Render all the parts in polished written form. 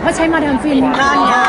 เพราะใช้มาดามฟินนั่นไง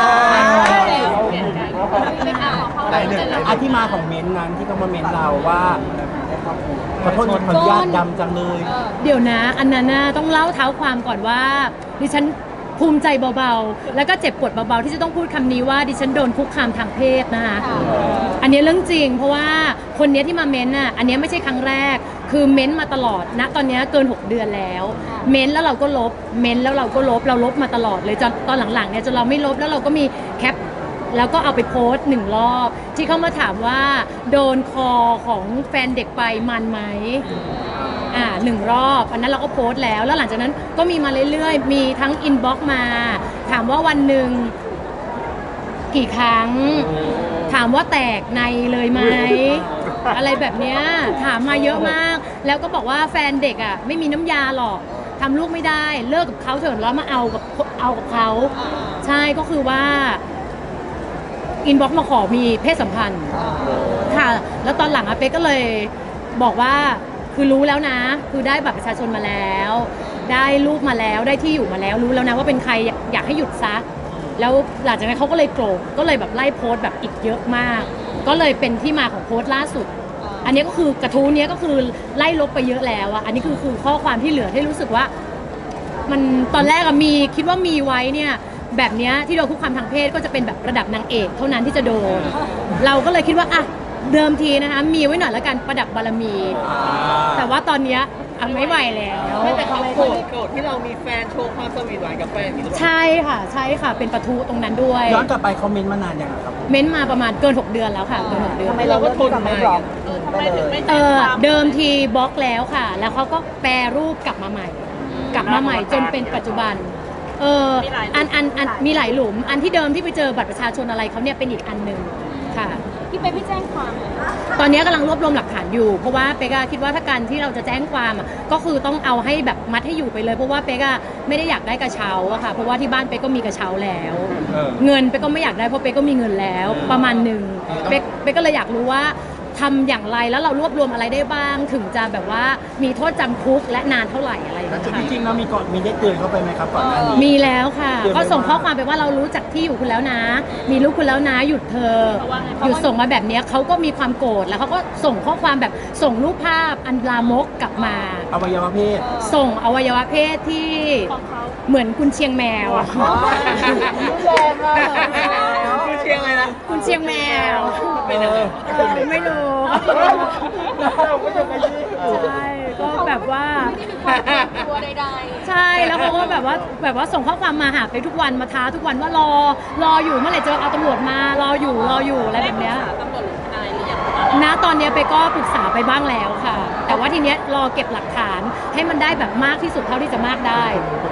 ที่มาของเม้นนั้นที่เขามาเม้นเราว่าขอโทษขออนุญาตดำจังเลยเดี๋ยวนะอันนั้นนะต้องเล่าเท้าความก่อนว่าดิฉันภูมิใจเบาๆแล้วก็เจ็บปวดเบาๆที่จะต้องพูดคำนี้ว่าดิฉันโดนคุกคามทางเพศนะคะอันนี้เรื่องจริงเพราะว่าคนนี้ที่มาเม้นน่ะอันนี้ไม่ใช่ครั้งแรกคือเม้นมาตลอดนะตอนนี้เกิน6 เดือนแล้วเม้นแล้วเราก็ลบเม้นแล้วเราก็ลบเราลบมาตลอดเลยจนตอนหลังๆเนี่ยจนเราไม่ลบแล้วเราก็มีแคปแล้วก็เอาไปโพสต์1 รอบที่เขามาถามว่าโดนคอของแฟนเด็กไปมันไหม1 รอบอันนั้นเราก็โพสต์แล้วหลังจากนั้นก็มีมาเรื่อยๆมีทั้งอินบ็อกซ์มาถามว่าวันหนึ่งกี่ครั้งถามว่าแตกในเลยไหมอะไรแบบเนี้ยถามมาเยอะมากแล้วก็บอกว่าแฟนเด็กอ่ะไม่มีน้ำยาหรอกทำลูกไม่ได้เลิกกับเขาเถอะแล้วมาเอากับเขาใช่ก็คือว่าอินบ็อกซ์มาขอมีเพศสัมพันธ์ค่ะแล้วตอนหลังอาเป๊กก็เลยบอกว่าคือรู้แล้วนะคือได้บัตรประชาชนมาแล้วได้รูปมาแล้วได้ที่อยู่มาแล้วรู้แล้วนะว่าเป็นใครอยากให้หยุดซะแล้วหลังจากนั้นเขาก็เลยโกรธก็เลยแบบไล่โพสต์แบบอีกเยอะมากก็เลยเป็นที่มาของโพสต์ล่าสุดอันนี้ก็คือกระทู้นี้ก็คือไล่ลบไปเยอะแล้วอะอันนี้คือข้อความที่เหลือที่รู้สึกว่ามันตอนแรกอะมีคิดว่ามีไว้เนี่ยแบบนี้ที่โดนคุกคามทางเพศก็จะเป็นแบบระดับนางเอกเท่านั้นที่จะโดนเราก็เลยคิดว่าอ่ะเดิมทีนะคะมีไว้หน่อยแล้วกันประดับบารมีแต่ว่าตอนนี้ไม่ไหวแล้วแต่เขาโกรธที่เรามีแฟนโชว์ความสวีทหวานกับแฟนอย่างนี้ใช่ค่ะเป็นประทุตรงนั้นด้วยย้อนกลับไปเขาเม้นมานานยังครับเม้นมาประมาณเกิน6 เดือนแล้วค่ะเกิน6 เดือนทำไมเราก็ทนมาทำไมถึงไม่แจ้งความเดิมทีบล็อกแล้วค่ะแล้วเขาก็แปรรูปกลับมาใหม่จนเป็นปัจจุบันมีหลายหลุมอันที่เดิมที่ไปเจอบัตรประชาชนอะไรเขาเนี่ยเป็นอีกอันหนึ่งค่ะที่ไปพี่แจ้งความตอนนี้กำลังรวบรวมหลักฐานอยู่เพราะว่าเป๊กคิดว่าถ้าการที่เราจะแจ้งความก็คือต้องเอาให้แบบมัดให้อยู่ไปเลยเพราะว่าเป๊กไม่ได้อยากได้กระเช้าอะค่ะเพราะว่าที่บ้านเป๊กก็มีกระเช้าแล้วเงินเป๊กก็ไม่อยากได้เพราะเป๊กก็มีเงินแล้วประมาณหนึ่งเป๊กก็เลยอยากรู้ว่าทำอย่างไรแล้วเรารวบรวมอะไรได้บ้างถึงจะแบบว่ามีโทษจำคุกและนานเท่าไหร่อะไรอย่างเงี้ยจริงๆเรามีได้เตือนเขาไปไหมครับก่อนหน้านี้มีแล้วค่ะก็ส่งข้อความไปว่าเรารู้จักที่อยู่คุณแล้วนะมีลูกคุณแล้วนะหยุดเธอหยุดส่งมาแบบนี้เขาก็มีความโกรธแล้วเขาก็ส่งข้อความแบบส่งรูปภาพอันลามกกลับมาอวัยวะเพศส่งอวัยวะเพศที่เหมือนคุณเชียงแมวคุณเชียงอะไรนะคุณเชียงแมวไม่รู้ใช่ก็แบบว่าตัวใดๆใช่แล้วเขาก็แบบว่าส่งข้อความมาหาไปทุกวันมาท้าทุกวันว่ารออยู่เมื่อไหร่จะเอาตำรวจมารออยู่อะไรแบบเนี้ยตำรวจอะไรหรือยังณตอนนี้ไปก็ปรึกษาไปบ้างแล้วค่ะแต่ว่าทีเนี้ยรอเก็บหลักฐานให้มันได้แบบมากที่สุดเท่าที่จะมากได้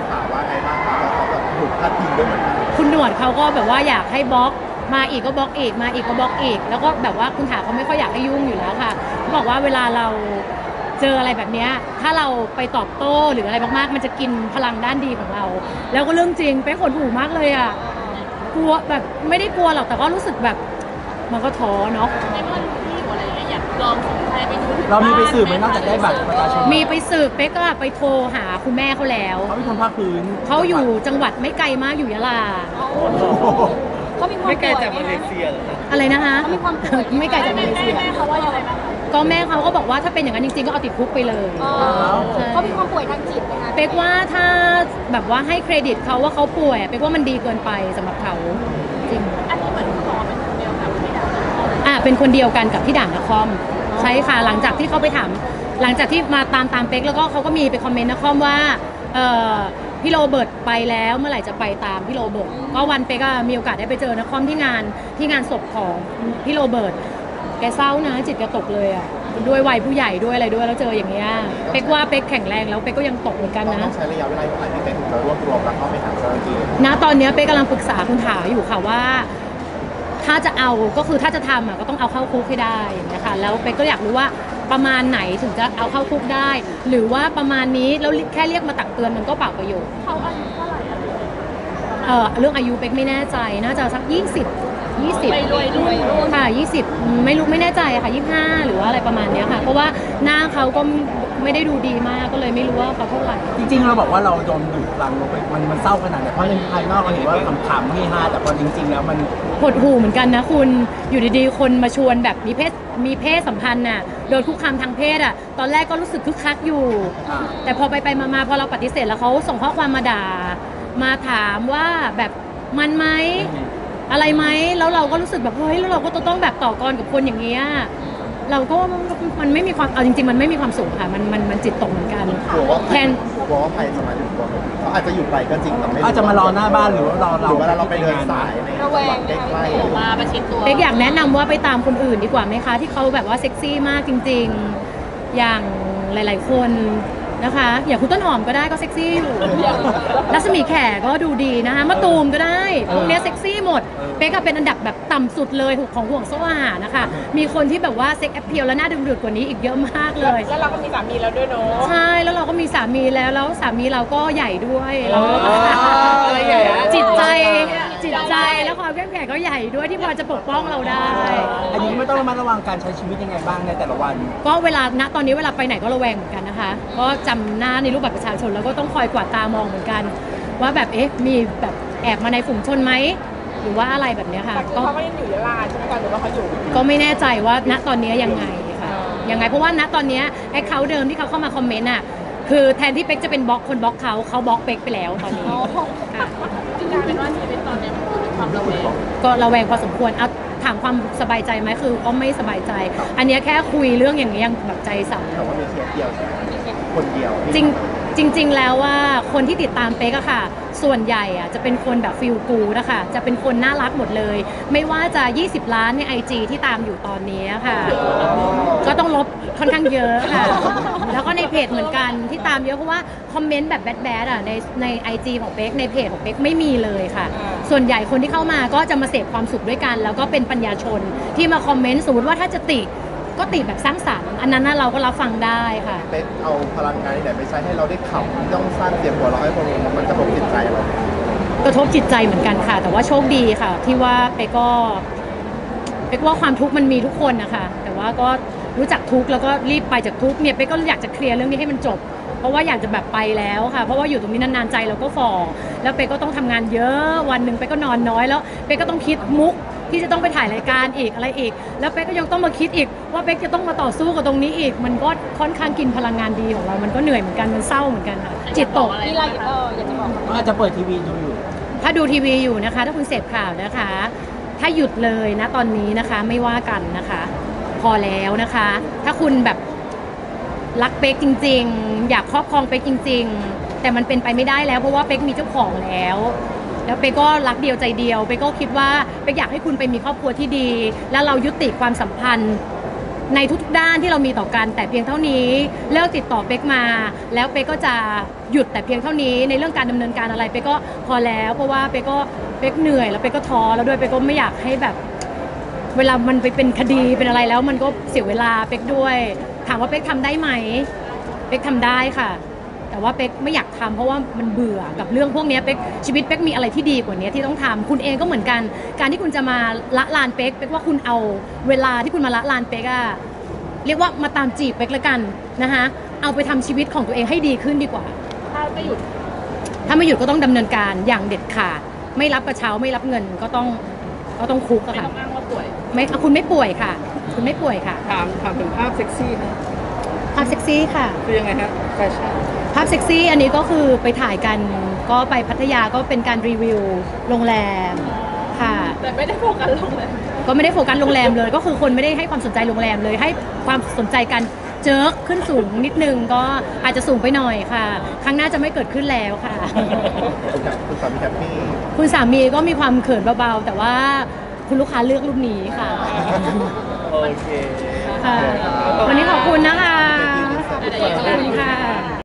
คุณหนวดเขาก็แบบว่าอยากให้บล็อกมาอีกก็บล็อกอีกมาอีกก็บล็อกอีกแล้วก็แบบว่าคุณถาเขาไม่ค่อยอยากให้ยุ่งอยู่แล้วค่ะเขาบอกว่าเวลาเราเจออะไรแบบนี้ถ้าเราไปตอบโต้หรืออะไรมากๆมันจะกินพลังด้านดีของเราแล้วก็เรื่องจริงไปขนหูมากเลยอ่ะกลัวแบบไม่ได้กลัวหรอกแต่ก็รู้สึกแบบมันก็ท้อเนาะในเมื่อที่อยู่อะไรอย่างเงี้ยอยากลองส่งใครไปดูเรามีไปสืบไหมนอกจากได้บัตรประชาชนมีไปสืบเป๊กก็ไปโทรหาคุณแม่เขาแล้วเขาเป็นคนภาคพื้นเขาอยู่จังหวัดไม่ไกลมากอยู่ยะลาเขามีความไม่ไกลจากมาเลเซียหรออะไรนะคะเขามีความป่วยไม่ไกลจากมาเลเซียเขาว่ายังไงบ้างก็แม่เขาก็บอกว่าถ้าเป็นอย่างนั้นจริงๆก็เอาติดคุกไปเลยเขามีความป่วยทางจิตไหมคะเป๊กว่าถ้าแบบว่าให้เครดิตเขาว่าเขาป่วยเป๊กว่ามันดีเกินไปสำหรับเขาจริงอันนี้เหมือนเขาบอกว่าเป็นคนเดียวกับที่ด่านเป็นคนเดียวกันกับที่ด่านนครใช่ค่ะหลังจากที่เขาไปถามหลังจากที่มาตามเป๊กแล้วก็เขาก็มีไปคอมเมนต์นครว่าพี่โรเบิร์ตไปแล้วเมื่อไหร่จะไปตามพี่โรเบิร์ตก็วันเป๊กมีโอกาสได้ไปเจอนครที่งานศพของพี่โรเบิร์ตแกเศร้านะจิตแกตกเลยอ่ะด้วยวัยผู้ใหญ่ด้วยอะไรด้วยแล้วเจออย่างเงี้ยเป๊กว่าเป๊กแข็งแรงแล้วเป๊กก็ยังตกเหมือนกันนะต้องใช้ระยะเวลาเท่าไหร่ในการถึงจะรวบรวมแล้วเข้าไปหาเจ้าหน้าที่ณตอนนี้เป๊กกำลังปรึกษาคุณถาอยู่ค่ะว่าถ้าจะเอาก็คือถ้าจะทำก็ต้องเอาเข้าคุกให้ได้นะคะแล้วเป๊กก็อยากรู้ว่าประมาณไหนถึงจะเอาเข้าคุกได้หรือว่าประมาณนี้แล้วแค่เรียกมาตักเตือนมันก็เปล่าประโยชน์เขาอายุเท่าไหร่เรื่องอายุเป๊กไม่แน่ใจน่าจะสัก20 ค่ะ 20ไม่รู้ไม่แน่ใจค่ะ25หรือว่าอะไรประมาณนี้ค่ะเพราะว่าหน้าเขาก็ไม่ได้ดูดีมากก็เลยไม่รู้ว่าเขาเท่าไหร่จริงๆเราบอกว่าเราโดนดุรังลงไปมันเศร้าขนาดไหนเพราะในภายนอกเราเห็นว่าขำๆเฮฮาแต่พอจริงๆแล้วมันหดหู่เหมือนกันนะคุณอยู่ดีๆคนมาชวนแบบมีเพศสัมพันธ์น่ะโดนคุกคามทางเพศอ่ะตอนแรกก็รู้สึกคึกคักอยู่อ่าแต่พอไปมาพอเราปฏิเสธแล้วเขาส่งข้อความมาด่ามาถามว่าแบบมันไหมอะไรไหมแล้วเราก็รู้สึกแบบเฮ้ยแล้วเราก็ต้องแบบต่อกรกับคนอย่างเงี้ยเราก็ว่ามันไม่มีความเอาจริงๆมันไม่มีความสุขค่ะมันจิตตกเหมือนกันกลัวว่าแทนกลัวว่าภัยจะมาถึงตัวเขาอาจจะอยู่ไกลก็จริงแต่ไม่อาจจะมารอหน้าบ้านหรือว่ารอหรือว่าเราไปเดินสายในระแวงใกไหมล้คะมาประชิดตัวเป๊กอยากแนะนำว่าไปตามคนอื่นดีกว่าไหมคะ ที่เขาแบบว่าเซ็กซี่มากจริงๆ อย่างหลายๆคนนะคะ อย่างคุณต้นหอมก็ได้ก็เซ็กซี่อยู่รัศมีแขก็ดูดีนะคะมะตูมก็ได้พวกเนี้ยเซ็กซี่หมดเป๊กอะเป็นอันดับแบบต่ำสุดเลยของห่วงโซ่อาหารนะคะมีคนที่แบบว่าเซ็กแอปเพียลและน่าดึงดูดกว่านี้อีกเยอะมากเลยแล้วเราก็มีสามีแล้วด้วยเนาะใช่แล้วเราก็มีสามีแล้วสามีเราก็ใหญ่ด้วยเราก็อะไรใหญ่อะจิตใจแล้วความเข้มแข็งก็ใหญ่ด้วยที่พอจะปกป้องเราได้อันนี้ไม่ต้องระมัดระวังการใช้ชีวิตยังไงบ้างในแต่ละวันก็เวลาณตอนนี้เวลาไปไหนก็ระแวงเหมือนกันนะคะก็จำหน้าในรูปบัตรประชาชนแล้วก็ต้องคอยกวาดตามองเหมือนกัน ว่าแบบเอ๊ะมีแบบแอบมาในฝูงชนไหมหรือว่าอะไรแบบเนี้ยค่ะแต่คือเขาก็ยังอยู่ยะลาใช่ไหมคะหรือว่าเขาอยู่ก็ไม่แน่ใจว่าณตอนนี้ยังไงค่ะยังไงเพราะว่าณตอนนี้ไอ้เขาเดิมที่เขาเข้ามาคอมเมนต์อ่ะคือแทนที่เป๊กจะเป็นบล็อกคนบล็อกเขาบล็อกเป๊กไปแล้วตอนนี้ค่ะจึงกลายเป็นว่าชีวิตตอนนี้มันคือความระแวงก็ระแวงพอสมควรเอาถามความสบายใจไหมคือก็ไม่สบายใจ อันเนี้ยแค่คุยเรื่องอย่างนี้ยยังแบบใจสั่นๆแต่ว่ามีเคสเดียวใช่ไหมคนเดียวจริงแล้วว่าคนที่ติดตามเป๊กอะค่ะ ส่วนใหญ่อะจะเป็นคนแบบฟิลกูดนะคะจะเป็นคนน่ารักหมดเลย ไม่ว่าจะ 20 ล้านใน IG ที่ตามอยู่ตอนนี้ค่ะ ก็ต้องลบค่อนข้างเยอะค่ะ แล้วก็ในเพจเหมือนกันที่ตามเยอะเพราะว่าคอมเมนต์แบบแบดๆอะใน IG ของเป๊กในเพจของเป๊กไม่มีเลยค่ะ ส่วนใหญ่คนที่เข้ามาก็จะมาเสพความสุขด้วยกัน แล้วก็เป็นปัญญาชนที่มาคอมเมนต์สมมติว่าถ้าจะติก็ติแบบสร้างสรรค์อันนั้นน่ะเราก็รับฟังได้ค่ะเป๊กเอาพลังงานที่ไหนไปใช้ให้เราได้ขำต้องสร้างเสียงหัวเราะให้คนมันจะปลุกจิตใจเรากระทบจิตใจเหมือนกันค่ะ แต่ว่าโชคดีค่ะ ที่ว่าเป๊กว่าความทุกข์มันมีทุกคนนะคะแต่ว่าก็รู้จักทุกข์แล้วก็รีบไปจากทุกข์เนี่ยเป๊กก็อยากจะเคลียร์เรื่องนี้ให้มันจบ เพราะว่าอยากจะแบบไปแล้วค่ะเพราะว่าอยู่ตรงนี้นานๆใจเราก็ฝ่อแล้วเป๊กก็ต้องทำงานเยอะวันหนึ่งเป๊กก็นอนน้อยแล้วเป๊กก็ต้องคิดมุกที่จะต้องไปถ่ายรายการอีกอะไรอีก แล้วเป๊กก็ยังต้องมาคิดอีกว่าเป๊กจะต้องมาต่อสู้กับตรงนี้อีก มันก็ค่อนข้างกินพลังงานดีของเรามันก็เหนื่อยเหมือนกันมันเศร้าเหมือนกันค่ะจิตตกมีอะไรอยากจะบอกก็อาจจะเปิดทีวีดูอยู่ถ้าดูทีวีอยู่นะคะ ถ้าคุณเสพข่าวนะคะ ถ้าหยุดเลยนะตอนนี้นะคะไม่ว่ากันนะคะ พอแล้วนะคะ ถ้าคุณแบบรักเป๊กจริงๆ อยากครอบครองเป๊กจริง ๆ แต่มันเป็นไปไม่ได้แล้วเพราะว่าเป๊กมีเจ้าของแล้ว แล้วเป๊กก็รักเดียวใจเดียวเป๊กก็คิดว่าเป๊กอยากให้คุณไปมีครอบครัวที่ดี แล้วเรายุติความสัมพันธ์ ในทุกๆด้านที่เรามีต่อกันแต่เพียงเท่านี้เลิกติดต่อเป๊กมา แล้วเป๊กก็จะหยุดแต่เพียงเท่านี้ในเรื่องการดำเนินการอะไรเป๊กก็พอแล้วเพราะว่าเป๊กเหนื่อยแล้วเป๊กก็ท้อแล้วด้วยเป๊กก็ไม่อยากให้แบบ เวลามันไปเป็นคดีเป็นอะไรแล้วมันก็เสียเวลาเป๊กด้วย ถามว่าเป๊กทำได้ไหมเป๊กทำได้ค่ะ แต่ว่าเป๊กไม่อยากทำเพราะว่ามันเบื่อกับเรื่องพวกนี้เป๊กชีวิตเป๊กมีอะไรที่ดีกว่านี้ที่ต้องทำคุณเองก็เหมือนกัน การที่คุณจะมาละลานเป๊กเป๊กว่าคุณเอาเวลาที่คุณมาละลานเป๊กอะเรียกว่ามาตามจีบเป๊กละกันนะคะเอาไปทำชีวิตของตัวเองให้ดีขึ้นดีกว่าถ้าไม่หยุดถ้าไม่หยุดก็ต้องดำเนินการอย่างเด็ดขาดไม่รับกระเช้าไม่รับเงินก็ต้องคุกอะไม่ค่ะต้องอ้างว่าป่วยไม่คุณไม่ป่วยค่ะ คุณไม่ป่วยค่ะถามถึงภาพเซ็กซี่นะภาพเซ็กซี่ค่ะคือยังไงฮะแฟชั่นภาพเซ็กซี่อันนี้ก็คือไปถ่ายกันก็ไปพัทยาก็เป็นการรีวิวโรงแรมค่ะแต่ไม่ได้โฟกัสลงเลยก็ไม่ได้โฟกัสโรงแรมเลย ก็คือคนไม่ได้ให้ความสนใจโรงแรมเลย ให้ความสนใจกันเจิกขึ้นสูงนิดนึงก็อาจจะสูงไปหน่อยค่ะ ครั้งหน้าจะไม่เกิดขึ้นแล้วค่ะคุณสามีแฮปปี้คุณสามีก็มีความเขินเบาๆ แต่ว่าคุณลูกค้าเลือกรูปนี้ค่ะโอเคค่ะ วันนี้ขอบคุณนะคะ ขอบคุณค่ะ